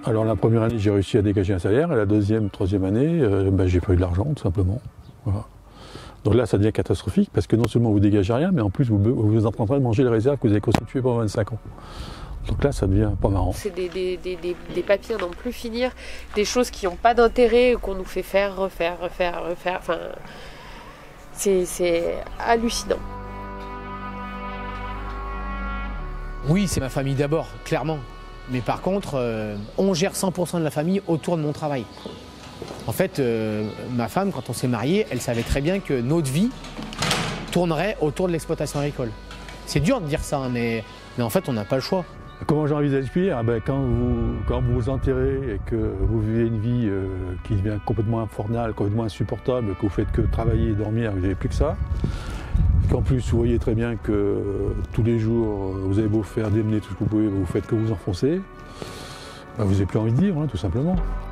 Alors la première année, j'ai réussi à dégager un salaire, et la deuxième, troisième année, j'ai pas eu de l'argent, tout simplement. Voilà. Donc là, ça devient catastrophique, parce que non seulement vous dégagez rien, mais en plus, vous êtes en train de manger les réserves que vous avez constituées pendant 25 ans. Donc là, ça devient pas marrant. C'est des papiers à n'en plus finir, des choses qui n'ont pas d'intérêt, qu'on nous fait faire, refaire. Enfin, c'est hallucinant. Oui, c'est ma famille d'abord, clairement. Mais par contre, on gère 100% de la famille autour de mon travail. En fait, ma femme, quand on s'est mariés, elle savait très bien que notre vie tournerait autour de l'exploitation agricole. C'est dur de dire ça, hein, mais en fait, on n'a pas le choix. Comment j'ai envie d'expliquer? Quand vous vous enterrez et que vous vivez une vie qui devient complètement infernale, complètement insupportable, que vous faites que travailler et dormir, vous n'avez plus que ça, qu'en plus vous voyez très bien que tous les jours vous avez beau faire démener tout ce que vous pouvez, vous faites que vous enfoncer, vous n'avez plus envie de vivre, hein, tout simplement.